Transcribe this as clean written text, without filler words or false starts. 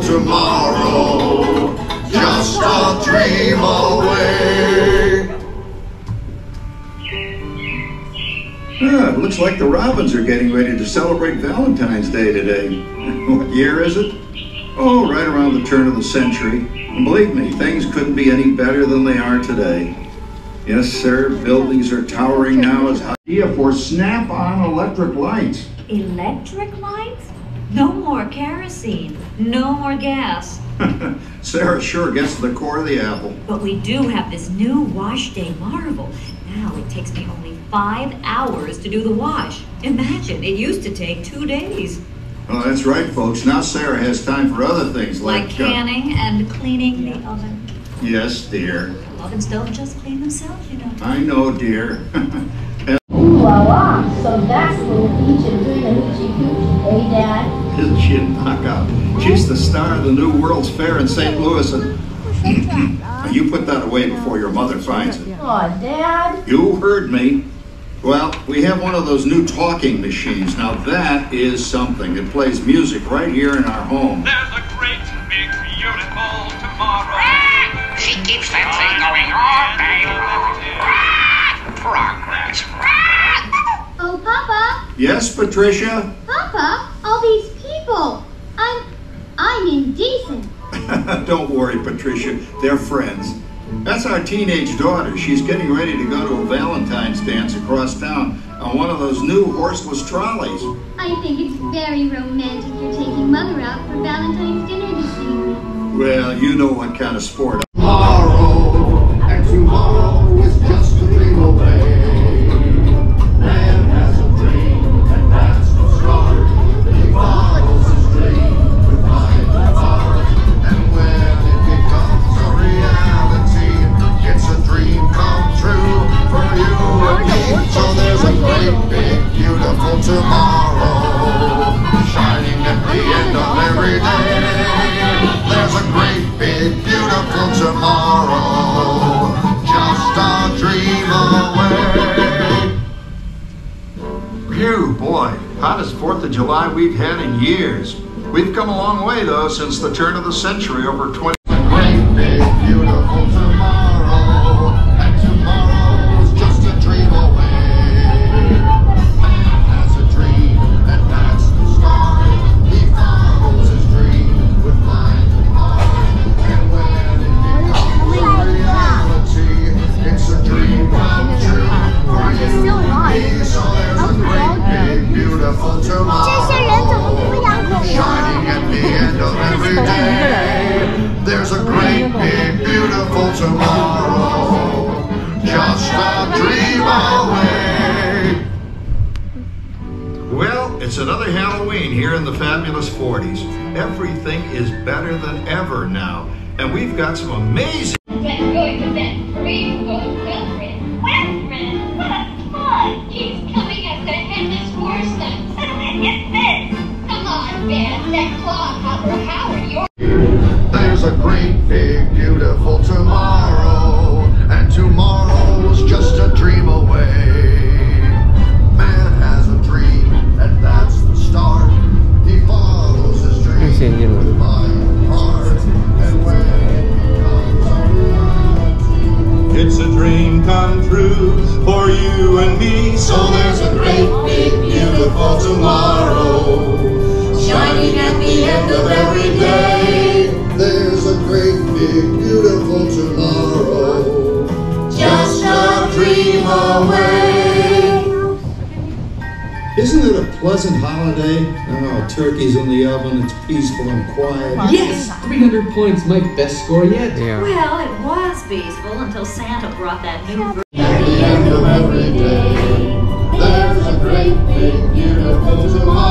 tomorrow, just a dream away. It looks like the Robins are getting ready to celebrate Valentine's Day today. What year is it? Oh, right around the turn of the century. And believe me, things couldn't be any better than they are today. Yes, sir, buildings are towering now as idea for snap-on electric lights. Electric lights? No more kerosene, no more gas. Sarah sure gets to the core of the apple. But we do have this new wash day marvel. Now it takes me only 5 hours to do the wash. Imagine, it used to take 2 days. Oh, that's right, folks. Now Sarah has time for other things Like canning and cleaning the oven. Yes, dear. Ovens don't just clean themselves, you know. I know, dear. Ooh la la, so that's little Peach and doing the hoochie coochie, eh, Dad? Isn't she a knockout? She's the star of the new World's Fair in St. Louis, and you put that away before your mother finds it. Aw, Dad. You heard me. Well, we have one of those new talking machines. Now that is something. It plays music right here in our home. There's a great, big, beautiful tomorrow. She keeps that thing going all day long. Progress. Oh, Papa. Yes, Patricia? Papa, all these people. I'm indecent. Don't worry, Patricia. They're friends. That's our teenage daughter. She's getting ready to go to a Valentine's dance across town on one of those new horseless trolleys. I think it's very romantic you're taking Mother out for Valentine's dinner this evening. Well, you know what kind of sport. Tomorrow, and tomorrow is just a dream away. Man has a dream, and that's the start. He follows his dream with mind and heart. And when it becomes a reality, it's a dream come true for you and me. So there's a great, big, beautiful tomorrow, shining at the end of every day. There's a great, big, beautiful tomorrow, just a dream away. Phew, boy, hottest 4th of July we've had in years. We've come a long way, though, since the turn of the century, over 20. A great, big, beautiful tomorrow, and tomorrow's just a dream away. Man has a dream, and that's the start. He follows his dream with mind and heart. And when it becomes a reality, it's a dream come true for you and me. So there's a great, big, beautiful tomorrow, shining at the end of every day. There's a great, big, beautiful tomorrow, just a dream away. Well, it's another Halloween here in the fabulous 40s. Everything is better than ever now. And we've got some amazing... Going with that dream girlfriend. What fun! He's coming up to hit his horse nuts. It's this. Come on, Ben. That clodhopper Howard, you're... There's a great, big, beautiful tomorrow, and tomorrow's just a dream away. Man has a dream, and that's the start. He follows his dream with mind and heart, and when it becomes a reality, It's a dream come true for you and me. so there's a great, big, beautiful tomorrow, shining at the end of every day. There's a great, big, beautiful tomorrow, just a dream away. Isn't it a pleasant holiday? Oh, turkey's in the oven, it's peaceful and quiet. Yes! 300 points, my best score yet. Well, it was peaceful until Santa brought that new At the end of every day, there's a great, big, beautiful tomorrow.